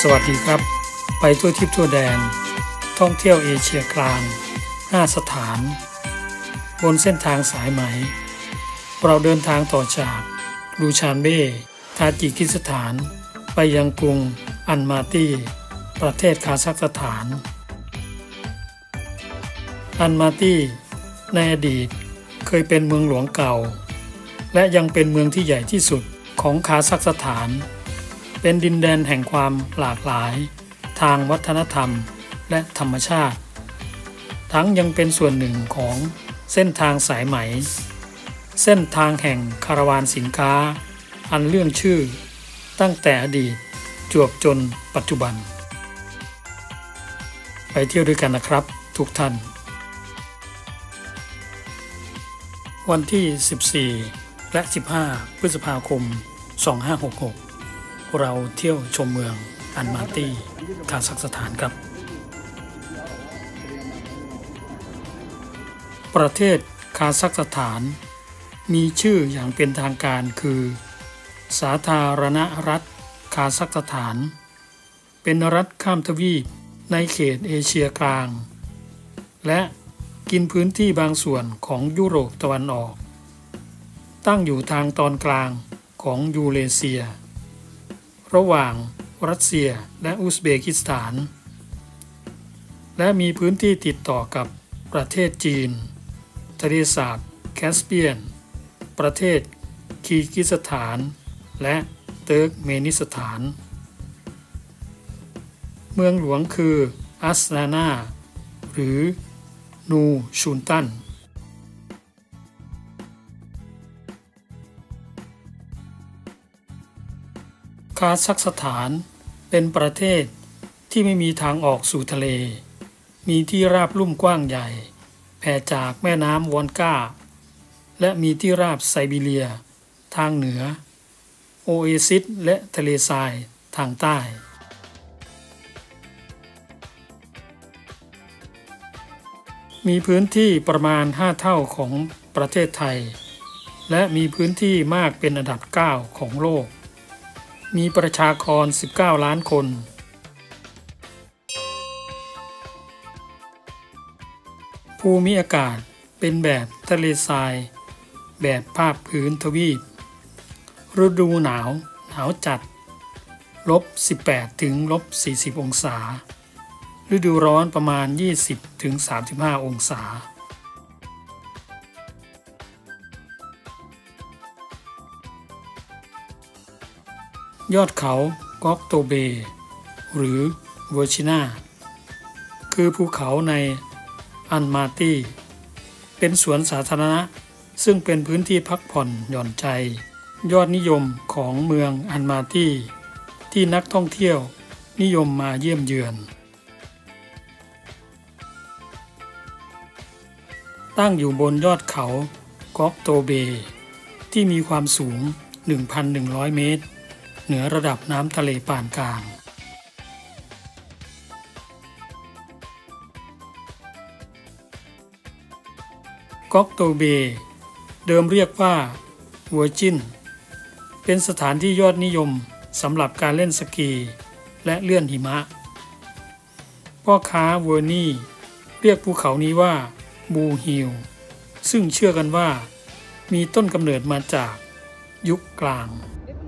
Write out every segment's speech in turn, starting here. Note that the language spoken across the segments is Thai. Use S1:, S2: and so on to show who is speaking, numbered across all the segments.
S1: วัสดีครับไปทั่วทิพย์ทั่วแดนท่องเที่ยวเอเชียกลาง5 สถานบนเส้นทางสายไหมเราเดินทางต่อจากดูชานเบทาจิกิสถานไปยังกรุงอัลมาตีประเทศคาซัคสถานอัลมาตีในอดีตเคยเป็นเมืองหลวงเก่าและยังเป็นเมืองที่ใหญ่ที่สุดของคาซัคสถานเป็นดินแดนแห่งความหลากหลายทางวัฒนธรรมและธรรมชาติทั้งยังเป็นส่วนหนึ่งของเส้นทางสายไหมเส้นทางแห่งคาราวานสินค้าอันเรื่องชื่อตั้งแต่อดีตจวบจนปัจจุบันไปเที่ยวด้วยกันนะครับทุกท่านวันที่14และ15พฤษภาคม2566เราเที่ยวชมเมืองอัลมาตีคาซัคสถานครับประเทศคาซัคสถานมีชื่ออย่างเป็นทางการคือสาธารณรัฐคาซัคสถานเป็นรัฐข้ามทวีปในเขตเอเชียกลางและกินพื้นที่บางส่วนของยุโรปตะวันออกตั้งอยู่ทางตอนกลางของยูเรเซียระหว่างรัสเซียและอุซเบกิสถานและมีพื้นที่ติดต่อกับประเทศจีนทะเลสาบแคสเปียนประเทศคีร์กิสถานและเติร์กเมนิสถานเมืองหลวงคืออัสนานาหรือนูชูนตันคาซัคสถานเป็นประเทศที่ไม่มีทางออกสู่ทะเลมีที่ราบลุ่มกว้างใหญ่แผ่จากแม่น้ำวอนก้าและมีที่ราบไซบีเรียทางเหนือโอเอซิสและทะเลทรายทางใต้มีพื้นที่ประมาณ5 เท่าของประเทศไทยและมีพื้นที่มากเป็นอันดับ9ของโลกมีประชากร19 ล้านคนภูมิอากาศเป็นแบบทะเลทรายแบบภาคพื้นทวีปฤดูหนาวจัด-18 ถึง-40 องศาฤดูร้อนประมาณ20 ถึง 35 องศายอดเขากอกโตเบหรือเวอร์ชินาคือภูเขาในอัลมาตีเป็นสวนสาธารณะซึ่งเป็นพื้นที่พักผ่อนหย่อนใจยอดนิยมของเมืองอัลมาตีที่นักท่องเที่ยวนิยมมาเยี่ยมเยือนตั้งอยู่บนยอดเขากอกโตเบที่มีความสูง 1,100 เมตรเหนือระดับน้ำทะเลปานกลางกอกโตเบเดิมเรียกว่าเวอร์จินเป็นสถานที่ยอดนิยมสำหรับการเล่นสกีและเลื่อนหิมะพ่อค้าเวอร์นี่เรียกภูเขานี้ว่าบูฮิลซึ่งเชื่อกันว่ามีต้นกำเนิดมาจากยุคกลาง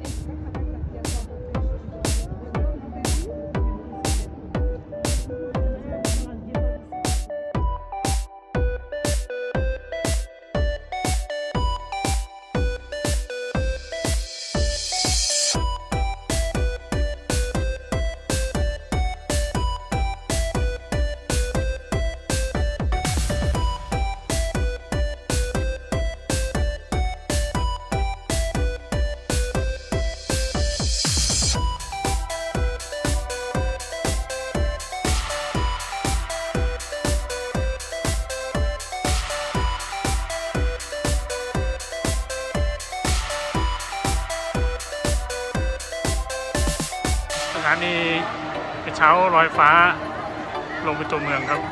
S1: สถานีกระเช้าลอยฟ้าลงไปตัวเมืองครับ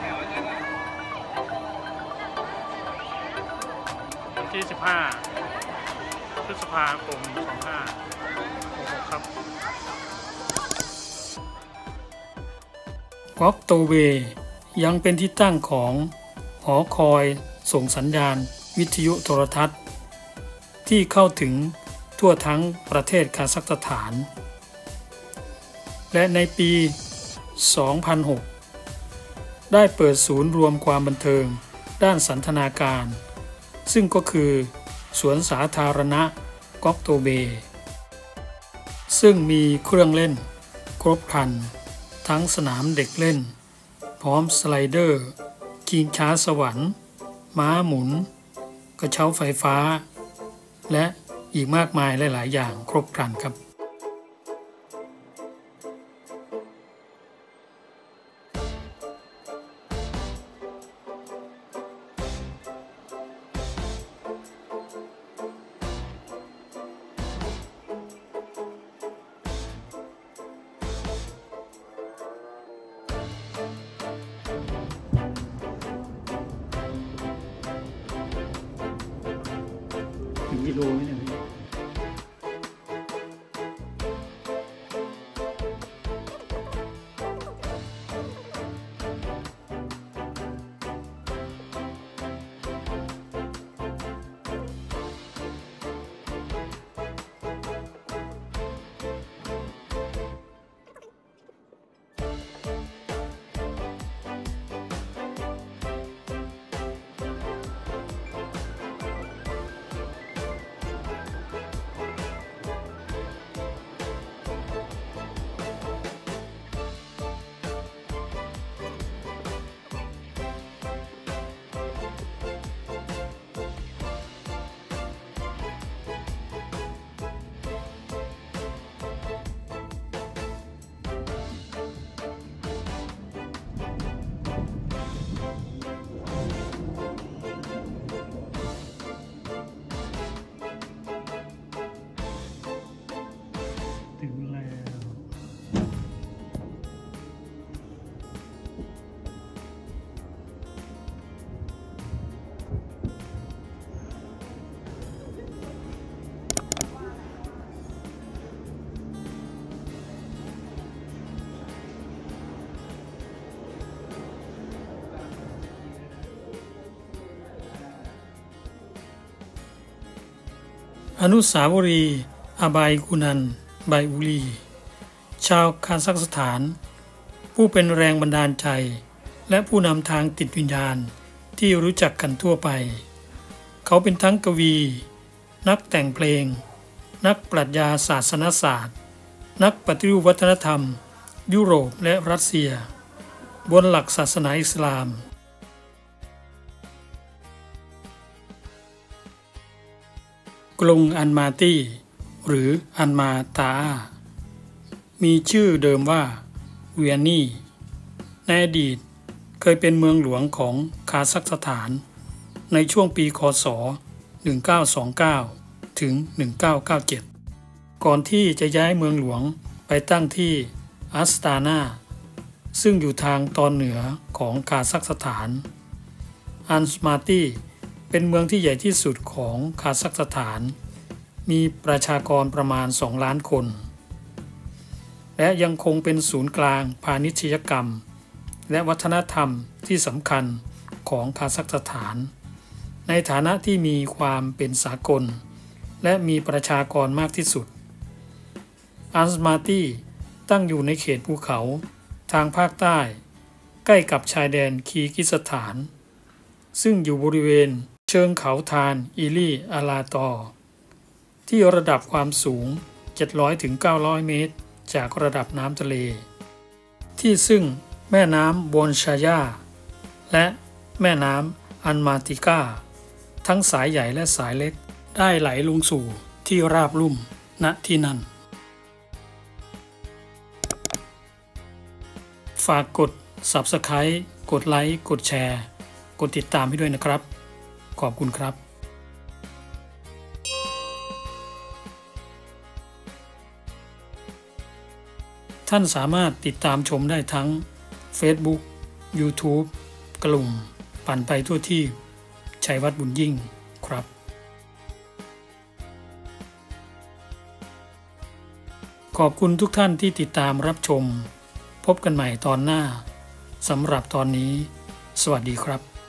S1: ที่15 พฤษภาคม 2566ครับก๊อกโตเวยังเป็นที่ตั้งของหอคอยส่งสัญญาณวิทยุโทรทัศน์ที่เข้าถึงทั่วทั้งประเทศคาซัคสถานและในปี 2006 ได้เปิดศูนย์รวมความบันเทิงด้านสันทนาการซึ่งก็คือสวนสาธารณะก๊อกโตเบซึ่งมีเครื่องเล่นครบครันทั้งสนามเด็กเล่นพร้อมสไลเดอร์ชิงช้าสวรรค์ม้าหมุนกระเช้าไฟฟ้าและอีกมากมายหลายๆอย่างครบครันครับถึงกิโลไหมเนี่ยถึงแล้วอนุสาวรีย์อาบายกุนันไบอุลีชาวคาซัคสถานผู้เป็นแรงบันดาลใจและผู้นำทางจิตวิญญาณที่รู้จักกันทั่วไปเขาเป็นทั้งกวีนักแต่งเพลงนักปรัชญาศาสนศาสตร์นักปฏิรูปวัฒนธรรมยุโรปและรัสเซียบนหลักศาสนาอิสลามกรุงอันมาตี้หรืออันมาตามีชื่อเดิมว่าเวียนีในอดีตเคยเป็นเมืองหลวงของคาซัคสถานในช่วงปีค.ศ. 1929 ถึง 1997 ก่อนที่จะย้ายเมืองหลวงไปตั้งที่อัสตานาซึ่งอยู่ทางตอนเหนือของคาซัคสถานอันมาตี้เป็นเมืองที่ใหญ่ที่สุดของคาซัคสถานมีประชากรประมาณ 2 ล้านคนและยังคงเป็นศูนย์กลางพาณิชยกรรมและวัฒนธรรมที่สำคัญของคาซัคสถานในฐานะที่มีความเป็นสากลและมีประชากรมากที่สุดอันมาตี้ตั้งอยู่ในเขตภูเขาทางภาคใต้ใกล้กับชายแดนคีร์กิสถานซึ่งอยู่บริเวณเชิงเขาทานอิลีอาลาตอที่ระดับความสูง 700-900 เมตรจากระดับน้ำทะเลที่ซึ่งแม่น้ำบอนชายาและแม่น้ำอันมาติกาทั้งสายใหญ่และสายเล็กได้ไหลลงสู่ที่ราบลุ่มณที่นั่นฝากกด Subscribe กดไลค์กดแชร์กดติดตามให้ด้วยนะครับขอบคุณครับท่านสามารถติดตามชมได้ทั้ง Facebook YouTube กลุ่มปั่นไปทั่วที่ชัยวัฒน์บุญยิ่งครับขอบคุณทุกท่านที่ติดตามรับชมพบกันใหม่ตอนหน้าสำหรับตอนนี้สวัสดีครับ